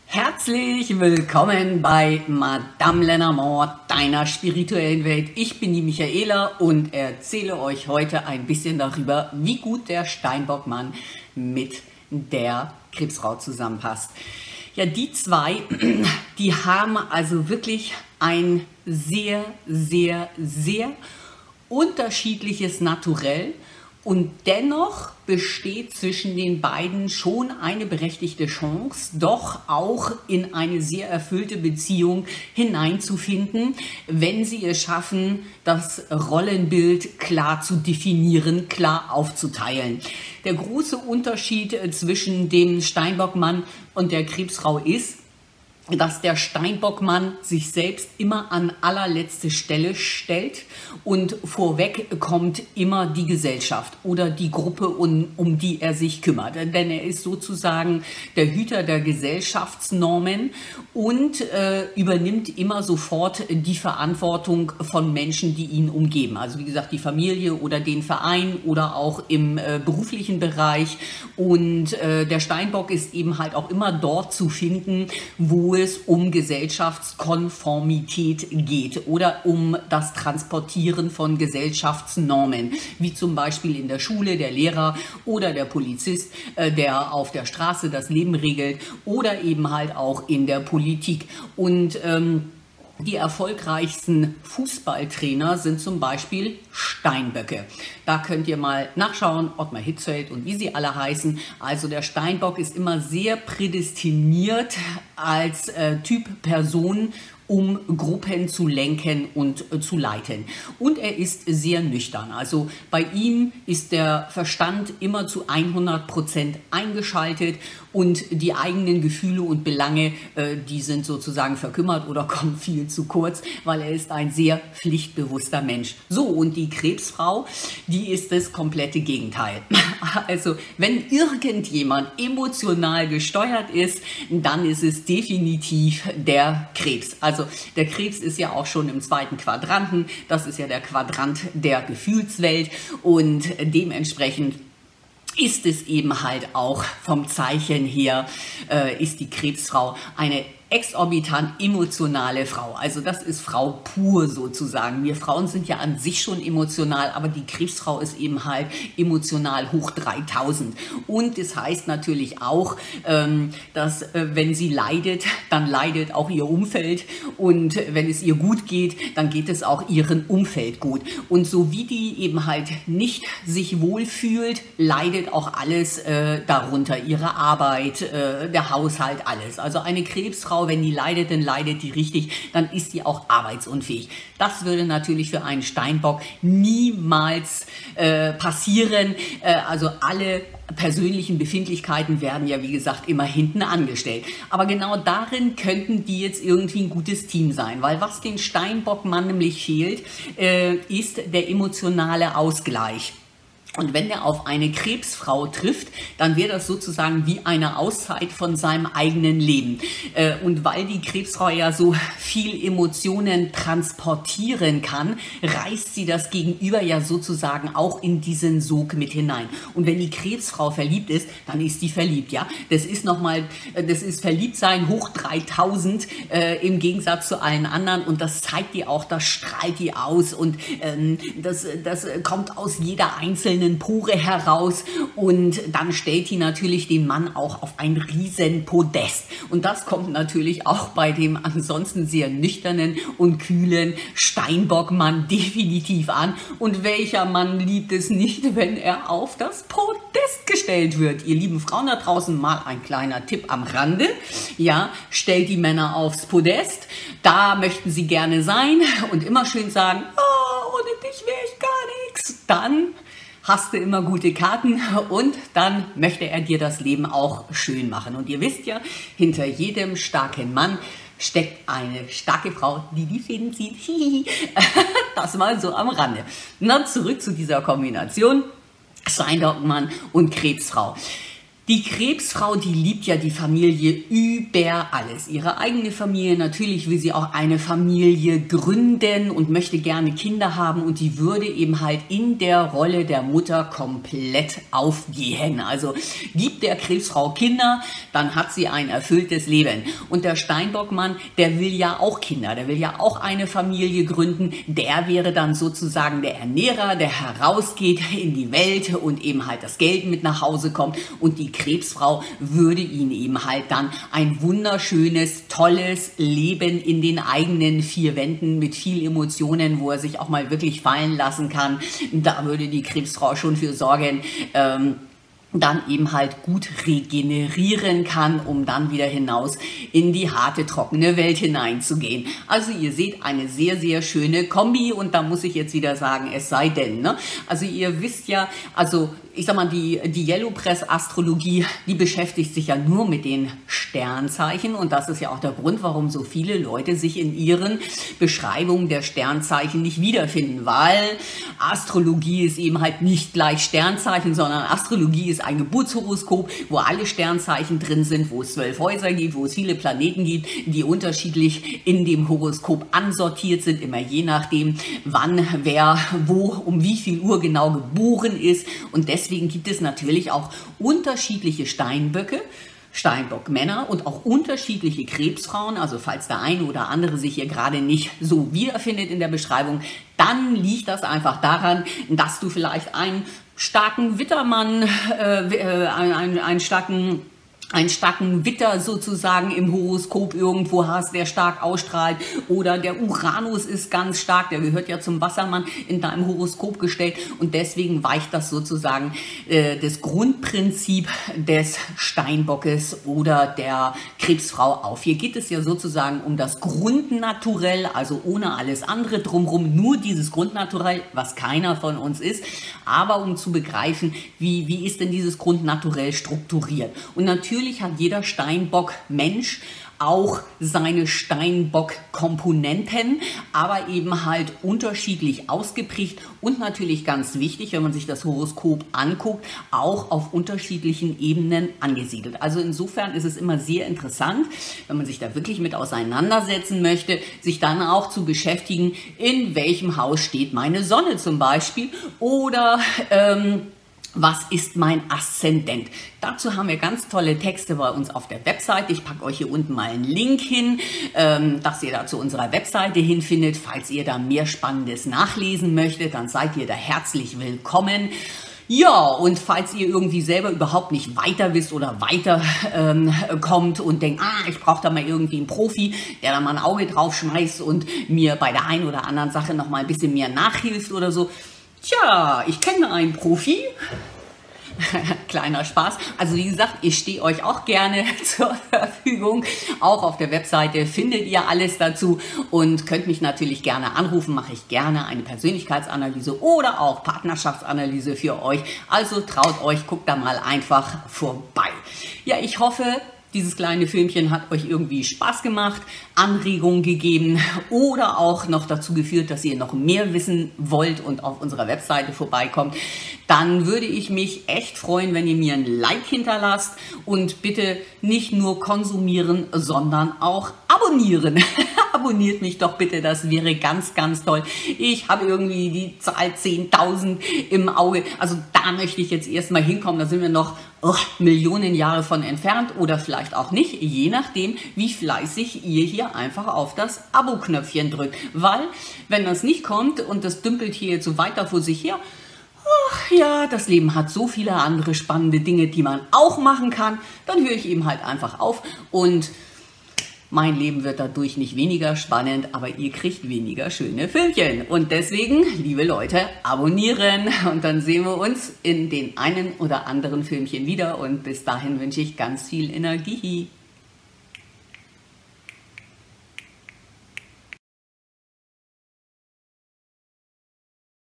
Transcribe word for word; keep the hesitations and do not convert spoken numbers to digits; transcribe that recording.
Herzlich willkommen bei Madame Lenormand, deiner spirituellen Welt. Ich bin die Michaela und erzähle euch heute ein bisschen darüber, wie gut der Steinbockmann mit der Krebsfrau zusammenpasst. Ja, die zwei, die haben also wirklich ein sehr, sehr, sehr unterschiedliches Naturell. Und dennoch besteht zwischen den beiden schon eine berechtigte Chance, doch auch in eine sehr erfüllte Beziehung hineinzufinden, wenn sie es schaffen, das Rollenbild klar zu definieren, klar aufzuteilen. Der große Unterschied zwischen dem Steinbockmann und der Krebsfrau ist, dass der Steinbockmann sich selbst immer an allerletzte Stelle stellt und vorweg kommt immer die Gesellschaft oder die Gruppe, um, um die er sich kümmert. Denn er ist sozusagen der Hüter der Gesellschaftsnormen und äh, übernimmt immer sofort die Verantwortung von Menschen, die ihn umgeben. Also wie gesagt, die Familie oder den Verein oder auch im äh, beruflichen Bereich. Und äh, der Steinbock ist eben halt auch immer dort zu finden, wo es um Gesellschaftskonformität geht oder um das Transportieren von Gesellschaftsnormen, wie zum Beispiel in der Schule der Lehrer oder der Polizist, äh, der auf der Straße das Leben regelt, oder eben halt auch in der Politik. Und ähm, die erfolgreichsten Fußballtrainer sind zum Beispiel Steinböcke. Da könnt ihr mal nachschauen, Ottmar Hitzfeld und wie sie alle heißen. Also der Steinbock ist immer sehr prädestiniert als äh, Typ Person, um Gruppen zu lenken und äh, zu leiten. Und er ist sehr nüchtern. Also bei ihm ist der Verstand immer zu hundert Prozent eingeschaltet und die eigenen Gefühle und Belange, äh, die sind sozusagen verkümmert oder kommen viel zu kurz, weil er ist ein sehr pflichtbewusster Mensch. So, und die Krebsfrau, die ist das komplette Gegenteil. Also wenn irgendjemand emotional gesteuert ist, dann ist es definitiv der Krebs. Also der Krebs ist ja auch schon im zweiten Quadranten, das ist ja der Quadrant der Gefühlswelt und dementsprechend ist es eben halt auch vom Zeichen her, äh, ist die Krebsfrau eine exorbitant emotionale Frau. Also das ist Frau pur sozusagen. Wir Frauen sind ja an sich schon emotional, aber die Krebsfrau ist eben halt emotional hoch dreitausend. Und das heißt natürlich auch, ähm, dass äh, wenn sie leidet, dann leidet auch ihr Umfeld. Und wenn es ihr gut geht, dann geht es auch ihrem Umfeld gut. Und so wie die eben halt nicht sich wohlfühlt, leidet auch alles äh, darunter. Ihre Arbeit, äh, der Haushalt, alles. Also eine Krebsfrau, wenn die leidet, dann leidet die richtig, dann ist die auch arbeitsunfähig. Das würde natürlich für einen Steinbock niemals äh, passieren. Äh, also alle persönlichen Befindlichkeiten werden ja, wie gesagt, immer hinten angestellt. Aber genau darin könnten die jetzt irgendwie ein gutes Team sein, weil was den Steinbockmann nämlich fehlt, äh, ist der emotionale Ausgleich. Und wenn er auf eine Krebsfrau trifft, dann wäre das sozusagen wie eine Auszeit von seinem eigenen Leben. Und weil die Krebsfrau ja so viel Emotionen transportieren kann, reißt sie das Gegenüber ja sozusagen auch in diesen Sog mit hinein. Und wenn die Krebsfrau verliebt ist, dann ist die verliebt, ja. Das ist nochmal, das ist Verliebtsein hoch dreitausend äh, im Gegensatz zu allen anderen. Und das zeigt die auch, das strahlt die aus und ähm, das, das kommt aus jeder einzelnen Pore heraus und dann stellt die natürlich den Mann auch auf ein riesen Podest. Und das kommt natürlich auch bei dem ansonsten sehr nüchternen und kühlen Steinbockmann definitiv an. Und welcher Mann liebt es nicht, wenn er auf das Podest gestellt wird? Ihr lieben Frauen da draußen, mal ein kleiner Tipp am Rande. Ja, stellt die Männer aufs Podest. Da möchten sie gerne sein und immer schön sagen, oh, ohne dich wäre ich gar nichts. Dann hast du immer gute Karten und dann möchte er dir das Leben auch schön machen. Und ihr wisst ja, hinter jedem starken Mann steckt eine starke Frau, die die Fäden zieht. Das mal so am Rande. Na, zurück zu dieser Kombination Steinbockmann und Krebsfrau. Die Krebsfrau, die liebt ja die Familie über alles. Ihre eigene Familie, natürlich will sie auch eine Familie gründen und möchte gerne Kinder haben und die würde eben halt in der Rolle der Mutter komplett aufgehen. Also gibt der Krebsfrau Kinder, dann hat sie ein erfülltes Leben. Und der Steinbockmann, der will ja auch Kinder, der will ja auch eine Familie gründen. Der wäre dann sozusagen der Ernährer, der herausgeht in die Welt und eben halt das Geld mit nach Hause kommt und die Krebsfrau würde ihn eben halt dann ein wunderschönes, tolles Leben in den eigenen vier Wänden mit viel Emotionen, wo er sich auch mal wirklich fallen lassen kann. Da würde die Krebsfrau schon für sorgen, ähm, dann eben halt gut regenerieren kann, um dann wieder hinaus in die harte, trockene Welt hineinzugehen. Also ihr seht eine sehr, sehr schöne Kombi und da muss ich jetzt wieder sagen, es sei denn, ne? Also ihr wisst ja, also ich sag mal, die, die Yellow Press Astrologie, die beschäftigt sich ja nur mit den Sternzeichen und das ist ja auch der Grund, warum so viele Leute sich in ihren Beschreibungen der Sternzeichen nicht wiederfinden, weil Astrologie ist eben halt nicht gleich Sternzeichen, sondern Astrologie ist ein Geburtshoroskop, wo alle Sternzeichen drin sind, wo es zwölf Häuser gibt, wo es viele Planeten gibt, die unterschiedlich in dem Horoskop ansortiert sind, immer je nachdem, wann, wer, wo, um wie viel Uhr genau geboren ist und deswegen Deswegen gibt es natürlich auch unterschiedliche Steinböcke, Steinbock-Männer und auch unterschiedliche Krebsfrauen. Also falls der eine oder andere sich hier gerade nicht so wiederfindet in der Beschreibung, dann liegt das einfach daran, dass du vielleicht einen starken Wittermann, äh, einen, einen starken einen starken Witter sozusagen im Horoskop irgendwo hast, der stark ausstrahlt oder der Uranus ist ganz stark, der gehört ja zum Wassermann in deinem Horoskop gestellt und deswegen weicht das sozusagen äh, das Grundprinzip des Steinbockes oder der Krebsfrau auf. Hier geht es ja sozusagen um das Grundnaturell, also ohne alles andere drumherum, nur dieses Grundnaturell, was keiner von uns ist, aber um zu begreifen, wie, wie ist denn dieses Grundnaturell strukturiert. Und natürlich Natürlich hat jeder Steinbock-Mensch auch seine Steinbock-Komponenten, aber eben halt unterschiedlich ausgeprägt und natürlich ganz wichtig, wenn man sich das Horoskop anguckt, auch auf unterschiedlichen Ebenen angesiedelt. Also insofern ist es immer sehr interessant, wenn man sich da wirklich mit auseinandersetzen möchte, sich dann auch zu beschäftigen, in welchem Haus steht meine Sonne zum Beispiel oder ähm, was ist mein Aszendent? Dazu haben wir ganz tolle Texte bei uns auf der Webseite. Ich packe euch hier unten mal einen Link hin, ähm, dass ihr da zu unserer Webseite hinfindet. Falls ihr da mehr Spannendes nachlesen möchtet, dann seid ihr da herzlich willkommen. Ja, und falls ihr irgendwie selber überhaupt nicht weiter wisst oder weiter ähm, kommt und denkt, ah, ich brauche da mal irgendwie einen Profi, der da mal ein Auge drauf schmeißt und mir bei der einen oder anderen Sache noch mal ein bisschen mehr nachhilft oder so, tja, ich kenne einen Profi. Kleiner Spaß. Also wie gesagt, ich stehe euch auch gerne zur Verfügung. Auch auf der Webseite findet ihr alles dazu und könnt mich natürlich gerne anrufen. Mache ich gerne eine Persönlichkeitsanalyse oder auch Partnerschaftsanalyse für euch. Also traut euch, guckt da mal einfach vorbei. Ja, ich hoffe, dieses kleine Filmchen hat euch irgendwie Spaß gemacht, Anregungen gegeben oder auch noch dazu geführt, dass ihr noch mehr wissen wollt und auf unserer Webseite vorbeikommt. Dann würde ich mich echt freuen, wenn ihr mir ein Like hinterlasst und bitte nicht nur konsumieren, sondern auch abonnieren. Abonniert mich doch bitte, das wäre ganz, ganz toll. Ich habe irgendwie die Zahl zehntausend im Auge. Also da möchte ich jetzt erstmal hinkommen. Da sind wir noch oh, Millionen Jahre von entfernt oder vielleicht auch nicht, je nachdem, wie fleißig ihr hier einfach auf das Abo-Knöpfchen drückt. Weil, wenn das nicht kommt und das dümpelt hier jetzt so weiter vor sich her, ach ja, das Leben hat so viele andere spannende Dinge, die man auch machen kann, dann höre ich eben halt einfach auf und mein Leben wird dadurch nicht weniger spannend, aber ihr kriegt weniger schöne Filmchen. Und deswegen, liebe Leute, abonnieren und dann sehen wir uns in den einen oder anderen Filmchen wieder und bis dahin wünsche ich ganz viel Energie.